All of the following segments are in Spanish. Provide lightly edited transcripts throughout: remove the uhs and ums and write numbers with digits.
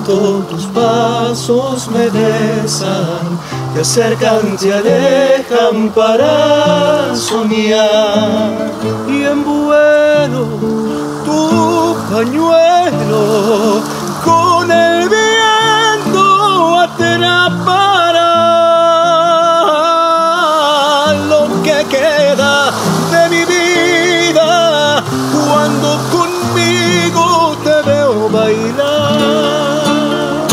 lento tus pasos me besan, te acercan, te alejan para soñar. Y envuelo tu pañuelo, con el viento atrapará lo que queda de mi vida cuando conmigo te veo bailar.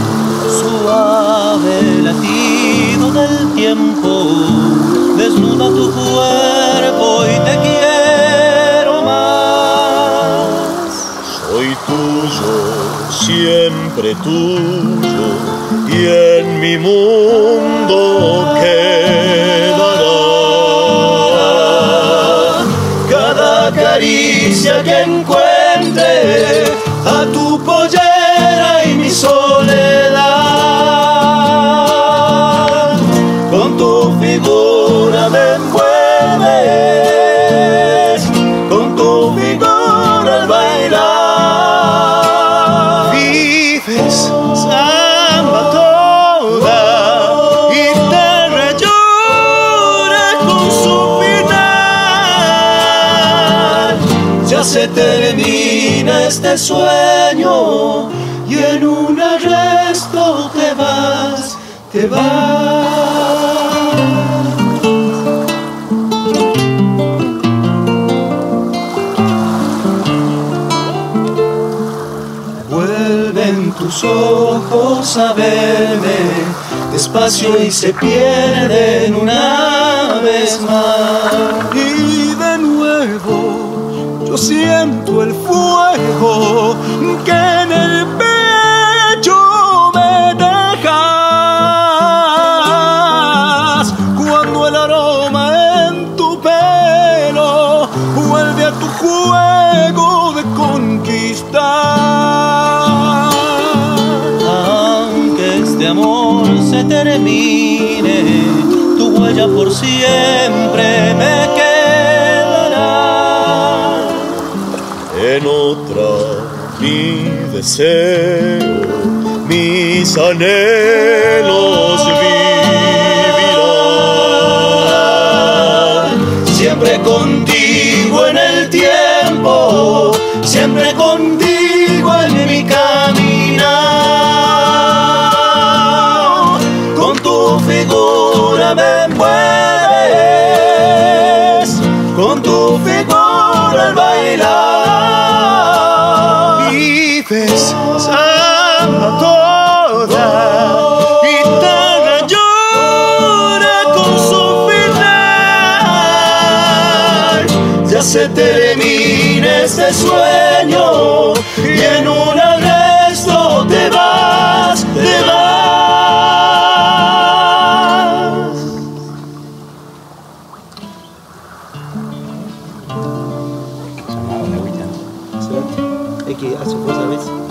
Suave latido del tiempo desnuda tu cuerpo y te quiero más. Soy tuyo, siempre tuyo, y en mi mundo quedará cada caricia que encuentre a tu pollera y mi soledad. Con tu figura me envuelves, con tu figura al bailar. Vives samba toda y tierra llora con su final. Ya se termina este sueño y en un arresto te vas, te vas. Vuelven tus ojos a verme despacio y se pierden una vez más. Y de nuevo yo siento el fuego que en el pecho me dejas, cuando el aroma en tu pelo vuelve a tu juego de conquistar. Aunque este amor se termine, tu huella por siempre me quedará. En otra mi deseo, mis anhelos vivirán. Siempre contigo en el tiempo, siempre contigo en mi caminar. Con tu figura me envuelves, con tu figura al bailar. Vives samba toda y tierra llora con su final. Ya se termina este sueño y en un arresto te vas, te vas. Hay que hacer cosas a veces.